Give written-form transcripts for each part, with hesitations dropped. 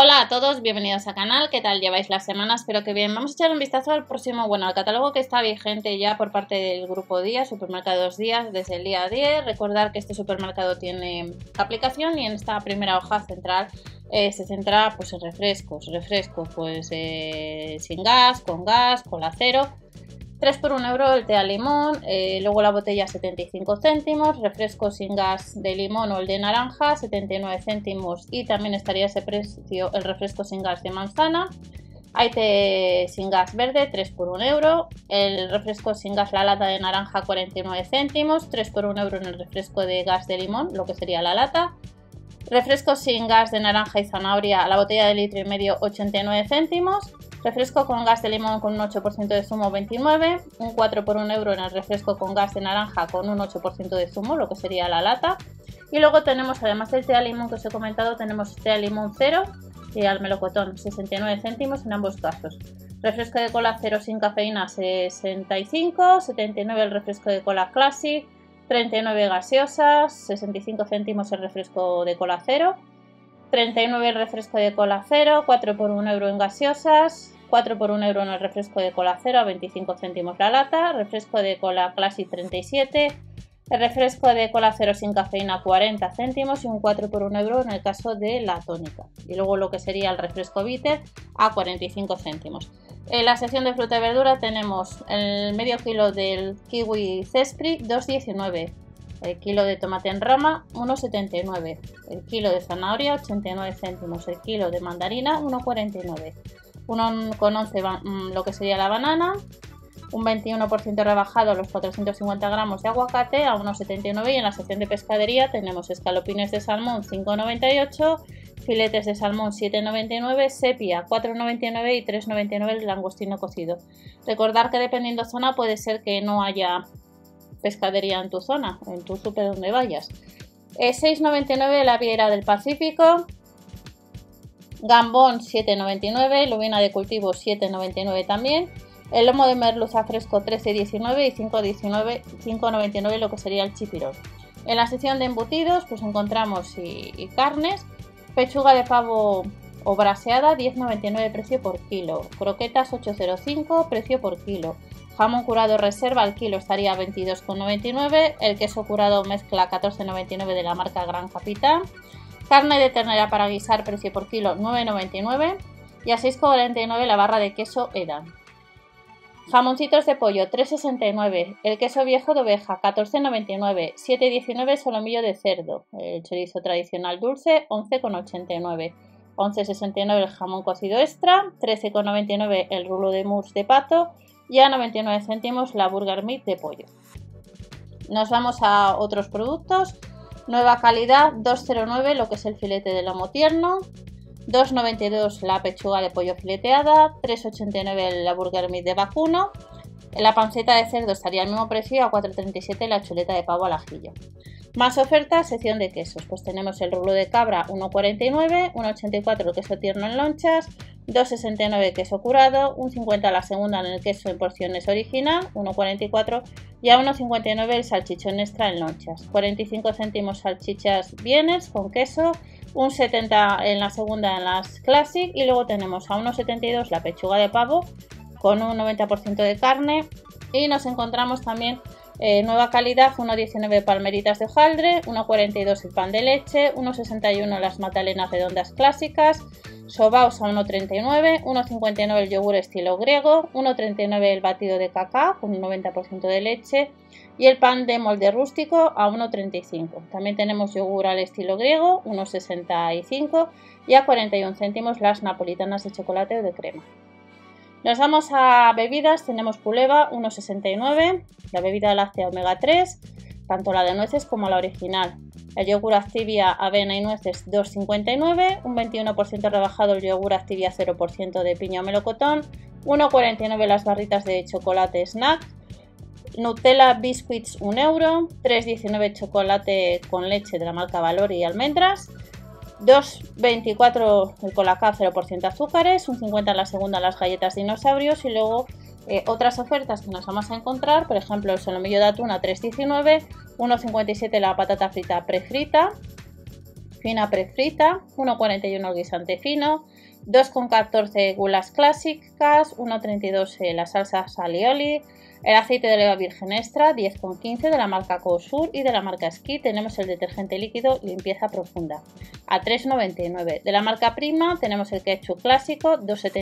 Hola a todos, bienvenidos al canal. ¿Qué tal lleváis las semanas? Espero que bien. Vamos a echar un vistazo al próximo, al catálogo que está vigente ya por parte del grupo Día, Supermercados Días, desde el día 10. Recordar que este supermercado tiene aplicación y en esta primera hoja central se centra pues, en refrescos pues sin gas, cola cero. 3 por 1 euro el té a limón, luego la botella 75 céntimos, refresco sin gas de limón o el de naranja 79 céntimos y también estaría ese precio el refresco sin gas de manzana. Hay té sin gas verde 3 por 1 euro, el refresco sin gas la lata de naranja 49 céntimos, 3 por 1 euro en el refresco de gas de limón, lo que sería la lata. Refresco sin gas de naranja y zanahoria, la botella de litro y medio 89 céntimos. Refresco con gas de limón con un 8% de zumo 29, un 4 por 1 euro en el refresco con gas de naranja con un 8% de zumo, lo que sería la lata. Y luego tenemos, además del té a limón que os he comentado, tenemos té a limón cero y al melocotón, 69 céntimos en ambos casos. Refresco de cola cero sin cafeína 65, 79 el refresco de cola Classic, 39 gaseosas, 65 céntimos el refresco de cola cero. 39 el refresco de cola cero, 4 por 1 euro en gaseosas, 4 por 1 euro en el refresco de cola cero a 25 céntimos la lata, refresco de cola Classic 37, el refresco de cola cero sin cafeína 40 céntimos y un 4 por 1 euro en el caso de la tónica. Y luego lo que sería el refresco bitter a 45 céntimos. En la sección de fruta y verdura tenemos el medio kilo del kiwi Zespri 2,19. El kilo de tomate en rama 1,79, el kilo de zanahoria 89 céntimos, el kilo de mandarina 1,49, 1,11 lo que sería la banana, un 21% rebajado los 450 gramos de aguacate a 1,79 y en la sección de pescadería tenemos escalopines de salmón 5,98, filetes de salmón 7,99, sepia 4,99 y 3,99 el langostino cocido. Recordar que dependiendo zona puede ser que no haya pescadería en tu zona, en tu súper donde vayas. 6,99 la viera del Pacífico, gambón 7,99, lubina de cultivo 7,99 también, el lomo de merluza fresco 13,19 y 5,99 lo que sería el chipirón. En la sección de embutidos pues encontramos y carnes, pechuga de pavo o braseada 10,99 precio por kilo, croquetas 8,05 precio por kilo. Jamón curado reserva al kilo estaría 22,99, el queso curado mezcla 14,99 de la marca Gran Capitán, carne de ternera para guisar precio por kilo 9,99 y a 6,49 la barra de queso Edam. Jamoncitos de pollo 3,69, el queso viejo de oveja 14,99, 7,19 solomillo de cerdo, el chorizo tradicional dulce 11,89. 11,69 el jamón cocido extra, 13,99 el rulo de mousse de pato y a 99 céntimos la burger meat de pollo. Nos vamos a otros productos. Nueva calidad 2,09 lo que es el filete de lomo tierno, 2,92 la pechuga de pollo fileteada, 3,89 la burger meat de vacuno. La panceta de cerdo estaría al mismo precio, a 4,37 la chuleta de pavo al ajillo. Más ofertas, sección de quesos, pues tenemos el rulo de cabra 1,49, 1,84 el queso tierno en lonchas, 2,69 queso curado, 1,50 la segunda en el queso en porciones original, 1,44 y a 1,59 el salchichón extra en lonchas, 45 céntimos salchichas vienes con queso, 1,70 en la segunda en las Classic y luego tenemos a 1,72 la pechuga de pavo con un 90% de carne y nos encontramos también nueva calidad 1,19 palmeritas de hojaldre, 1,42 el pan de leche, 1,61 las magdalenas redondas clásicas, sobaos a 1,39, 1,59 el yogur estilo griego, 1,39 el batido de cacao con un 90% de leche y el pan de molde rústico a 1,35. También tenemos yogur al estilo griego, 1,65 y a 41 céntimos las napolitanas de chocolate o de crema. Nos vamos a bebidas, tenemos Puleva 1,69, la bebida láctea omega 3, tanto la de nueces como la original. El yogur Activia avena y nueces 2,59, un 21% rebajado el yogur Activia 0% de piña o melocotón, 1,49 las barritas de chocolate snack, Nutella Biscuits 1 euro, 3,19 chocolate con leche de la marca Valori y almendras, 2,24 el Colacao 0% azúcares, un 50 en la segunda las galletas dinosaurios y luego otras ofertas que nos vamos a encontrar, por ejemplo el solomillo de atún a 3,19, 1,57 la patata frita prefrita, fina prefrita, 1,41 el guisante fino, 2,14 gulas clásicas, 1,32 la salsa alioli, el aceite de oliva virgen extra, 10,15 de la marca Cosur y de la marca Ski tenemos el detergente líquido limpieza profunda a 3,99. De la marca Prima tenemos el ketchup clásico,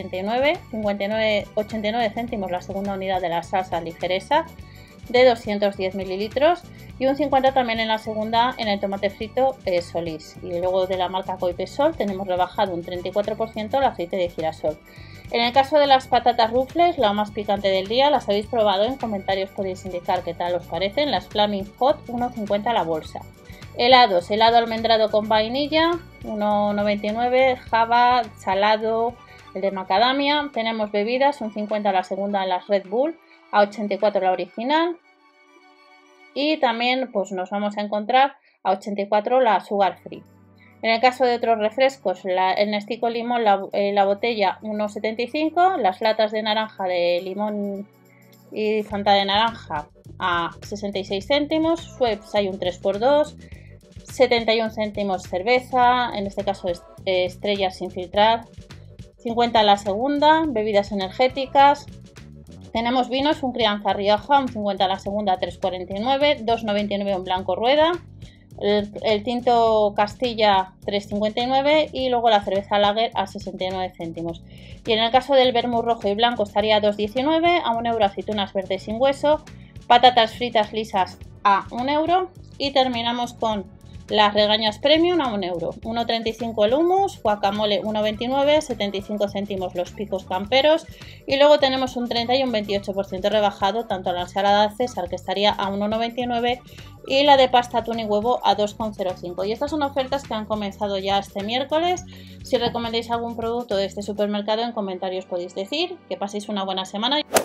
2,79, 89 céntimos la segunda unidad de la salsa ligereza de 210 mililitros y un 50 también en la segunda en el tomate frito Solís. Y luego de la marca Coipesol tenemos rebajado un 34% el aceite de girasol. En el caso de las patatas rufles, la más picante del día, las habéis probado, en comentarios podéis indicar qué tal os parecen. Las Flaming Hot, 1,50 la bolsa. Helados, helado almendrado con vainilla, 1,99, Java, salado, el de macadamia. Tenemos bebidas, un 50 la segunda en las Red Bull, a 84 la original. Y también pues nos vamos a encontrar a 84 la Sugar Free. En el caso de otros refrescos, el Nestea con limón, la botella 1,75, las latas de naranja de limón y Fanta de naranja a 66 céntimos, Schweppes hay un 3×2, 71 céntimos cerveza, en este caso Estrellas sin filtrar, 50 la segunda, bebidas energéticas. Tenemos vinos, un Crianza Rioja, un 50 la segunda, 3,49, 2,99 un blanco rueda, el tinto Castilla 3,59 y luego la cerveza Lager a 69 céntimos. Y en el caso del vermut rojo y blanco estaría a 2,19, a 1 euro aceitunas verdes sin hueso, patatas fritas lisas a 1 euro y terminamos con las regañas premium a 1 euro, 1,35 el hummus, guacamole 1,29, 75 céntimos los picos camperos y luego tenemos un 30 y un 28% rebajado tanto la ensalada César que estaría a 1,99 y la de pasta atún y huevo a 2,05. Y estas son ofertas que han comenzado ya este miércoles. Si recomendáis algún producto de este supermercado en comentarios podéis decir. Que paséis una buena semana.